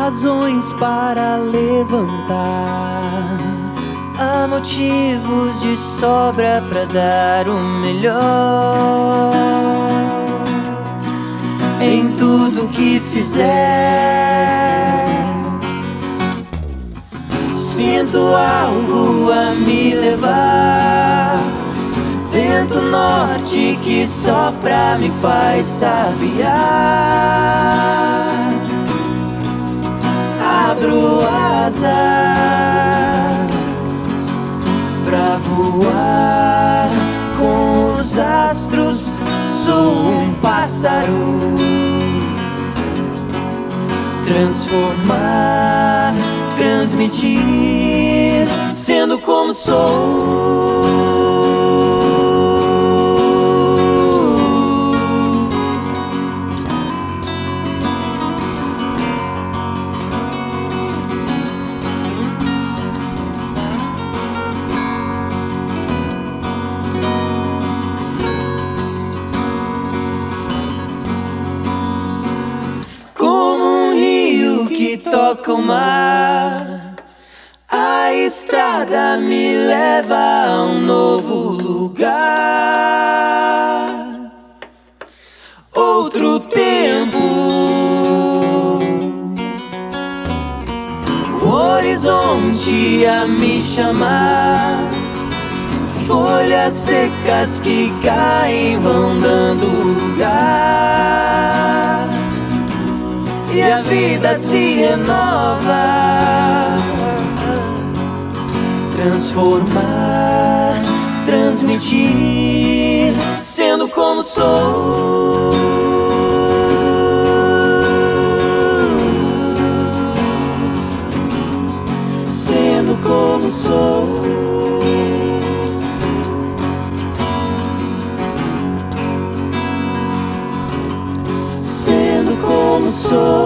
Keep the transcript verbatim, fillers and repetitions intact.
razões para levantar. Há motivos de sobra pra dar o melhor em tudo que fizer. Sinto algo a me levar, vento norte que sopra me faz sabiar. Abro asas pra voar com os astros, sou um pássaro. Transformar, transmitir, sendo como sou. Que toca o mar, a estrada me leva a um novo lugar. Outro tempo, o horizonte a me chamar. Folhas secas que caem vão dando lugar, e a vida se renova. Transformar, transmitir, sendo como sou. Sendo como sou. Sendo como sou.